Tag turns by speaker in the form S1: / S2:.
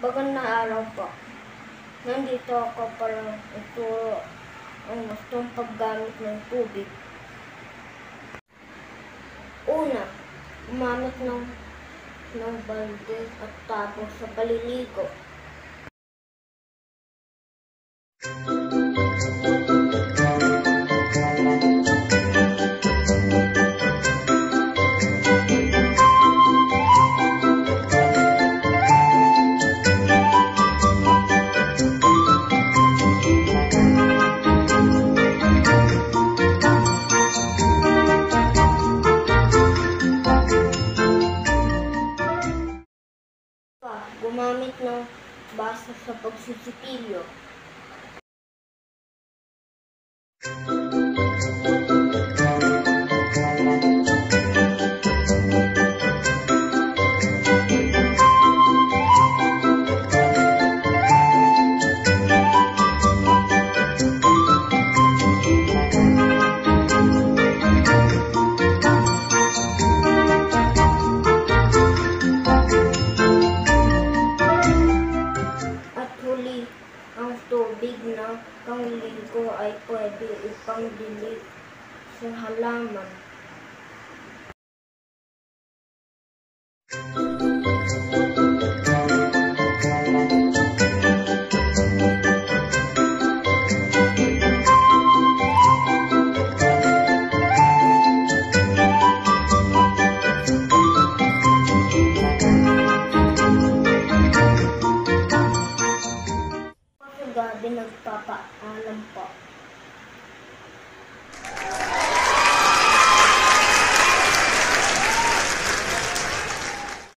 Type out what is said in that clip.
S1: Magandang araw po. Nandito ako para ituro ang gustong paggamit ng tubig. Una, gumamit ng balde at tabo sa paliligo. Gumamit ng basa sa pagsisipilyo. Ang tubig na pangligo ay pwede ipangdilig sa halaman.